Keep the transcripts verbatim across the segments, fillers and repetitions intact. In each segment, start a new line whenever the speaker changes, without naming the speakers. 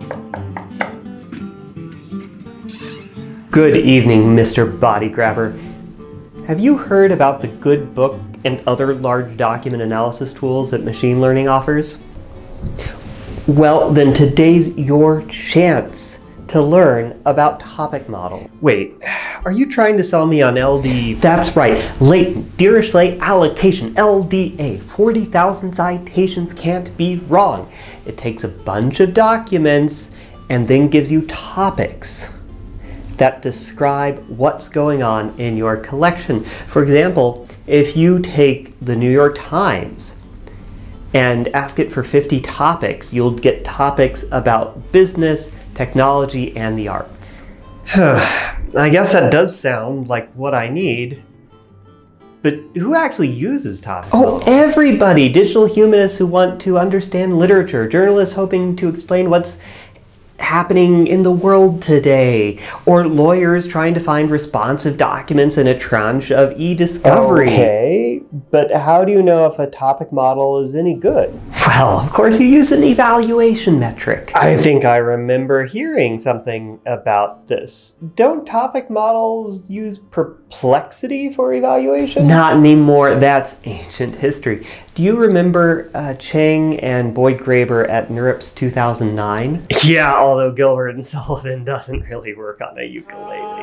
Good evening, Mister Body Grabber. Have you heard about the good book and other large document analysis tools that machine learning offers? Well, then today's your chance to learn about topic model. Wait, are you trying to sell me on L D? That's right, latent Dirichlet allocation, L D A. forty thousand citations can't be wrong. It takes a bunch of documents and then gives you topics that describe what's going on in your collection. For example, if you take the New York Times and ask it for fifty topics, you'll get topics about business, technology, and the arts. I guess that does sound like what I need. But who actually uses topics? Oh, everybody! Digital humanists who want to understand literature, journalists hoping to explain what's happening in the world today, or lawyers trying to find responsive documents in a tranche of e-discovery. Okay, but how do you know if a topic model is any good? Well, of course you use an evaluation metric. I think I remember hearing something about this. Don't topic models use perplexity for evaluation? Not anymore, that's ancient history. Do you remember uh, Chang and Boyd Graeber at NeurIPS two thousand nine? Yeah, although Gilbert and Sullivan doesn't really work on a ukulele.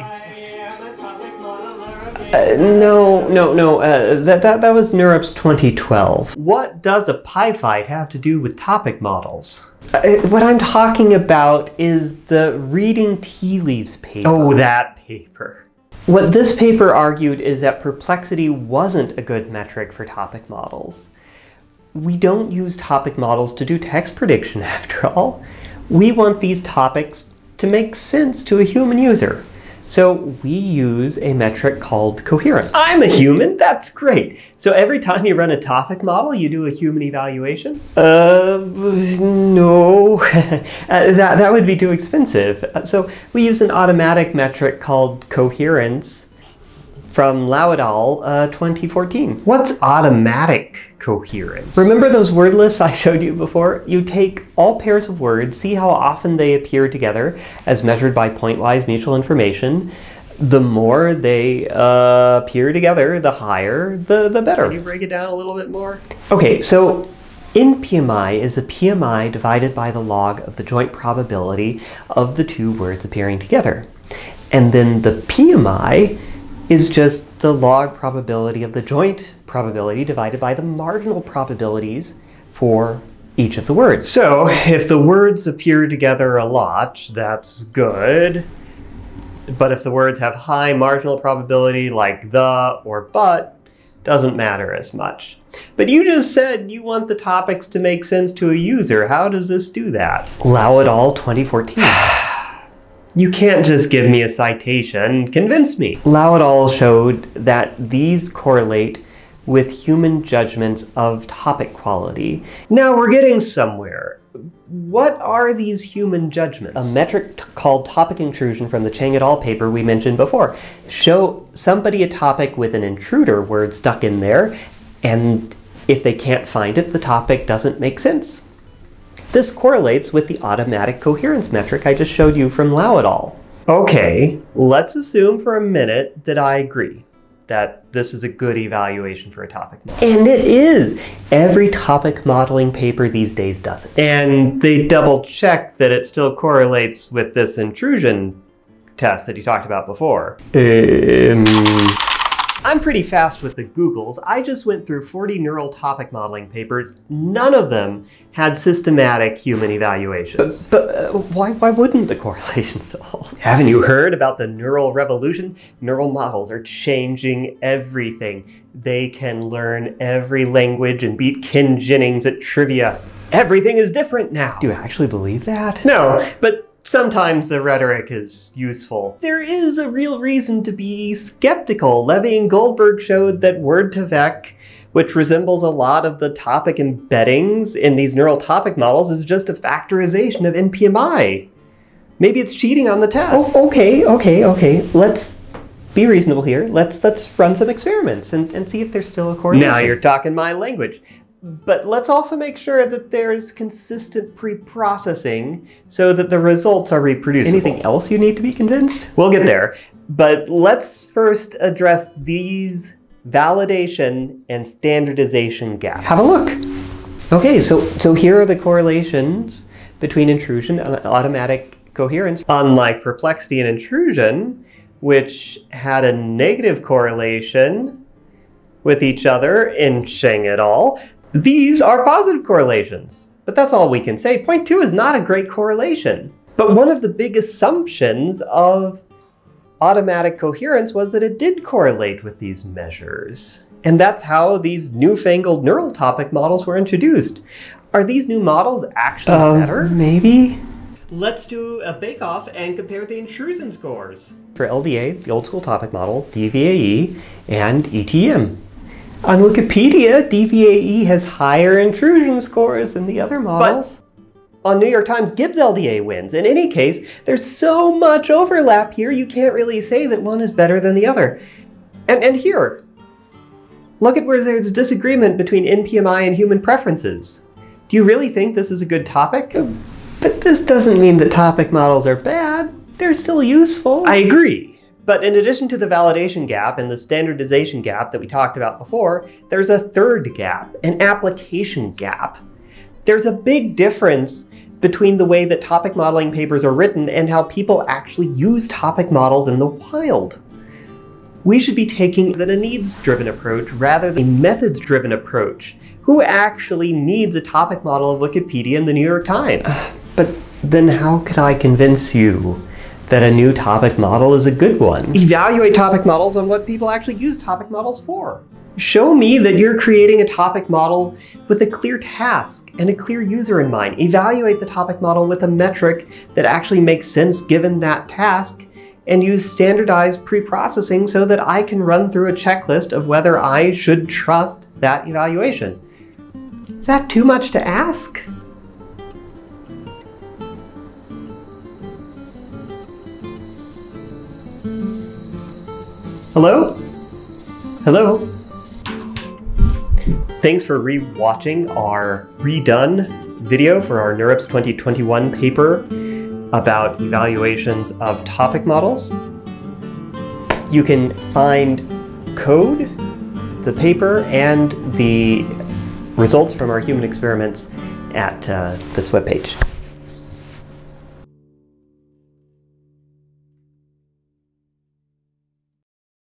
Uh, no, no, no, uh, that, that, that was NeurIPS twenty twelve. What does a pie fight have to do with topic models? Uh, what I'm talking about is the Reading Tea Leaves paper. Oh, that paper. What this paper argued is that perplexity wasn't a good metric for topic models. We don't use topic models to do text prediction, after all. We want these topics to make sense to a human user. So we use a metric called coherence. I'm a human, that's great. So every time you run a topic model, you do a human evaluation? Uh, no, uh, that, that would be too expensive. So we use an automatic metric called coherence from Lau et al. Uh, twenty fourteen. What's automatic coherence? Remember those word lists I showed you before? You take all pairs of words, see how often they appear together as measured by pointwise mutual information. The more they uh, appear together, the higher, the, the better. Can you break it down a little bit more? Okay, so N P M I is the P M I divided by the log of the joint probability of the two words appearing together. And then the P M I is just the log probability of the joint probability divided by the marginal probabilities for each of the words. So if the words appear together a lot, that's good. But if the words have high marginal probability like the or but, doesn't matter as much. But you just said you want the topics to make sense to a user. How does this do that? Lau et al. twenty fourteen. You can't just give me a citation, convince me. Lau et al. Showed that these correlate with human judgments of topic quality. Now we're getting somewhere. What are these human judgments? A metric called topic intrusion from the Chang et al. Paper we mentioned before. Show somebody a topic with an intruder word stuck in there, and if they can't find it, the topic doesn't make sense. This correlates with the automatic coherence metric I just showed you from Lau et al. Okay, let's assume for a minute that I agree that this is a good evaluation for a topic model. And it is! Every topic modeling paper these days does it. And they double check that it still correlates with this intrusion test that you talked about before. Um... I'm pretty fast with the Googles. I just went through forty neural topic modeling papers. None of them had systematic human evaluations. But, but uh, why, why wouldn't the correlations hold? Haven't you heard about the neural revolution? Neural models are changing everything. They can learn every language and beat Ken Jennings at trivia. Everything is different now. Do you actually believe that? No, but sometimes the rhetoric is useful. There is a real reason to be skeptical. Levy and Goldberg showed that word to vec, which resembles a lot of the topic embeddings in these neural topic models, is just a factorization of N P M I. Maybe it's cheating on the test. Oh, okay, okay, okay. Let's be reasonable here. Let's let's run some experiments and, and see if there's still a correlation. Now you're talking my language. But let's also make sure that there's consistent pre-processing so that the results are reproducible. Anything else you need to be convinced? We'll get there. But let's first address these validation and standardization gaps. Have a look. Okay, so, so here are the correlations between intrusion and automatic coherence. Unlike perplexity and intrusion, which had a negative correlation with each other in Sheng et al., these are positive correlations. But that's all we can say. Point two is not a great correlation. But one of the big assumptions of automatic coherence was that it did correlate with these measures. And that's how these newfangled neural topic models were introduced. Are these new models actually um, better? Maybe. Let's do a bake-off and compare the intrusion scores. For L D A, the old school topic model, D V A E, and E T M. On Wikipedia, D V A E has higher intrusion scores than the other models. But on New York Times, Gibbs L D A wins. In any case, there's so much overlap here, you can't really say that one is better than the other. And, and here, look at where there's disagreement between N P M I and human preferences. Do you really think this is a good topic? But this doesn't mean that topic models are bad. They're still useful. I agree. But in addition to the validation gap and the standardization gap that we talked about before, there's a third gap, an application gap. There's a big difference between the way that topic modeling papers are written and how people actually use topic models in the wild. We should be taking a needs-driven approach rather than a methods-driven approach. Who actually needs a topic model of Wikipedia and the New York Times? But then how could I convince you that a new topic model is a good one? Evaluate topic models on what people actually use topic models for. Show me that you're creating a topic model with a clear task and a clear user in mind. Evaluate the topic model with a metric that actually makes sense given that task, and use standardized pre-processing so that I can run through a checklist of whether I should trust that evaluation. Is that too much to ask? Hello? Hello? Thanks for re-watching our redone video for our NeurIPS twenty twenty-one paper about evaluations of topic models. You can find code, the paper, and the results from our human experiments at uh, this webpage.